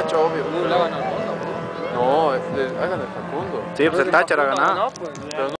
Tacho, obvio. Le ha ganado el Bosa, bro. No, ha ganado el Facundo. Sí, pues el Táchira ha ganado. Pues, Pero